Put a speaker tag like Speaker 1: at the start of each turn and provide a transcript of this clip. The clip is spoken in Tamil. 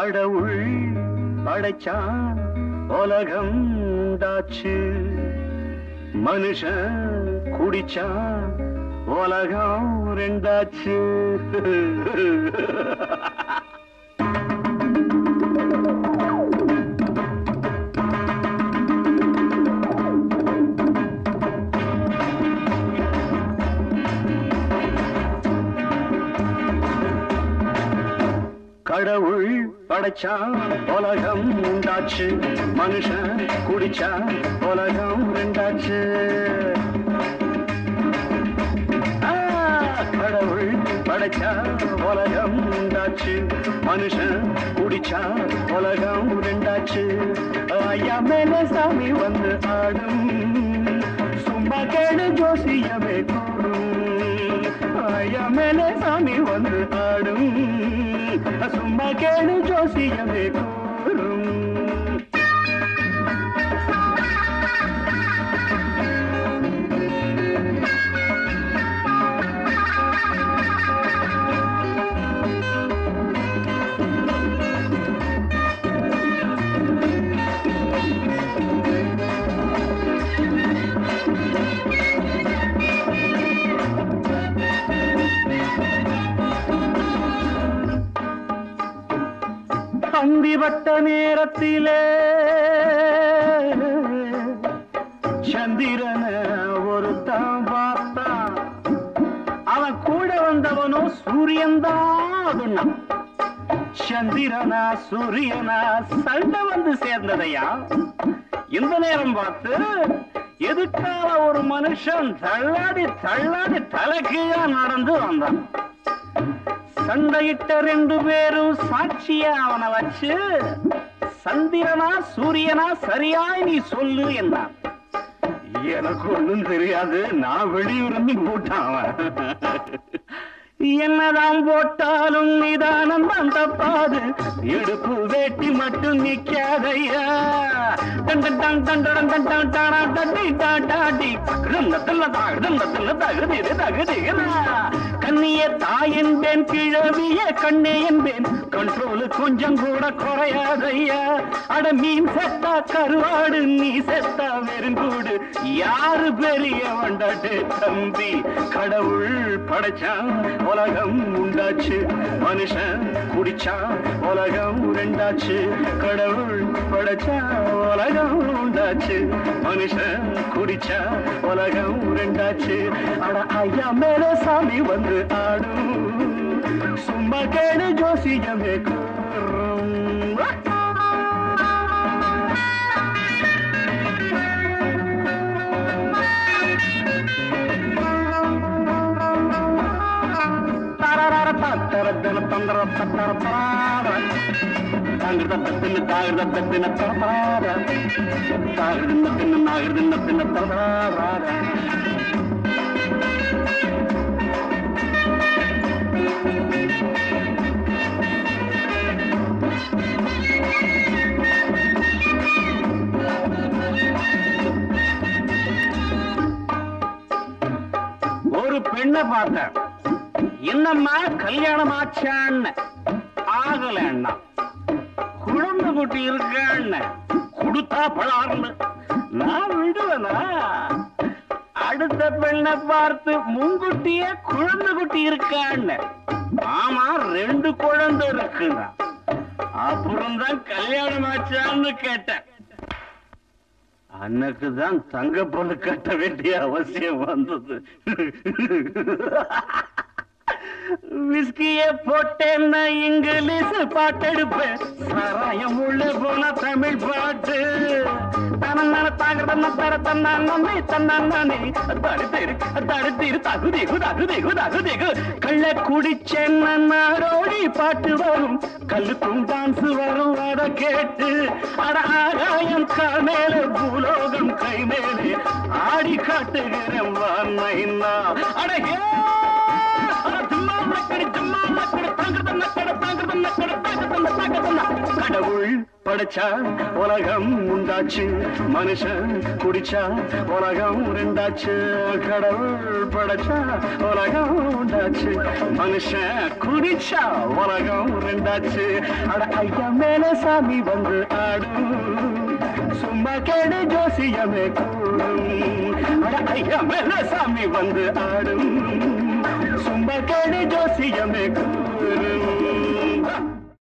Speaker 1: கடவுள் படைச்சான் உலகம் உண்டாச்சு மனுஷன் குடிச்சான் உலகம் ரெண்டாச்சு கடவுள் படைச்சான் உலகம் உண்டாச்சு மனுஷன் குடிச்சான் உலகம் ரெண்டாச்சு கடவுள் படைச்சான் உலகம் உண்டாச்சு மனுஷன் குடிச்சான் உலகம் ரெண்டாச்சு ஐயா மேல சாமி வந்து ஆடும் சும்மா கேடு ஜோசியமே கூடும் ஐயா மேல சாமி வந்து ஆடும் சும்மா கேடு ஜோசியமே கூறும் அந்திவட்ட நேரத்திலே சந்திரன ஒருத்தன் பார்த்தான் அவன் கூட வந்தவனோ சூரியன்தான் சந்திரனா சூரியனா சண்டை வந்து சேர்ந்ததையா இந்த நேரம் பார்த்து எதுக்காக ஒரு மனுஷன் தள்ளாடி தள்ளாடி தலைகீழா நடந்து வந்தான் சண்டையிட்ட ரெண்டு பேரும் சாட்சியா அவனை வச்சு சந்திரனா சூரியனா சரியாய் நீ சொல்லு என்றான் எனக்கு ஒண்ணும் தெரியாது நான் வெளியூர்ந்து போட்டான் அவன் என்னதான் போட்டாலும் நிதானம் தான் தப்பாது இடுப்பு வேட்டி மட்டும் நிக்காதையா கண்ணிய தாய் என்பேன் கிழவிய கண்ணே என்பேன் கண்ட்ரோலு கொஞ்சம் கூட குறையாதையா அட மீன் செத்தா கருவாடு நீ செத்தா வெறுங்கூடு யாரு பெரிய வண்டாட்டு தம்பி கடவுள் படைச்சான் உலகம் உண்டாச்சு மனுஷன் குடிச்சா உலகம் ரெண்டாச்சு கடவுள் படைச்சா உலகம் உண்டாச்சு மனுஷன் குடிச்சா உலகம் ரெண்டாச்சு அட ஐயா மேல சாமி வந்து ஆடும் சும்மா கேடு ஜோசியமே கூறும் ஒரு பெண்ணை பார்த்தேன் என்னம்மா கல்யாணம் ஆச்சான்னு ஆகலன்னா குழந்தை குட்டி இருக்கான்னு கொடுத்தா பழார்னு நான் விடுவேனா அடுத்த பெண்ணை பார்த்து முன்குட்டியே குழந்தை குட்டி இருக்கான்னு ஆமா 2 குழந்தை இருக்குன்னா அப்புறம் தான் கல்யாணம் ஆச்சான்னு கேட்டேன் அன்னைக்குதான் தங்க பொண்ணு கட்ட வேண்டிய அவசியம் வந்தது விஸ்கிய போட்டேன்னா இங்கிலீஷ் பாட்டெடுப்பேன் சாராயம் உள்ள போன தமிழ் பாட்டு தனந்தான தாகிறதன்னா தர தன்னானே தன்னானே தடுத்தீரு தகுதிகு தகுதிகு தகுதிகு கள்ள குடிச்சேன்னா நாடோடி பாட்டு வரும் கல்லுக்கும் டான்ஸ் வரும் அத கேட்டு அட ஆகாயம் கால் மேல பூலோகம் கை மேலே ஆடி காட்டுகிறேன் வார்மைன்னா அடகே கடவுள் படைச்சா உலகம் உண்டாச்சு மனுஷன் குடிச்சா உலகம் ரெண்டாச்சு கடவுள் படைச்சா உலகம் உண்டாச்சு மனுஷன் குடிச்சா உலகம் ரெண்டாச்சு அட ஐயா மேல சாமி வந்து ஆடும் சும்மா கேடு ஜோசியமே கூடும் அட ஐயா மேல சாமி வந்து ஆடும் சும்மா கேடு ஜோசியமே கூடும்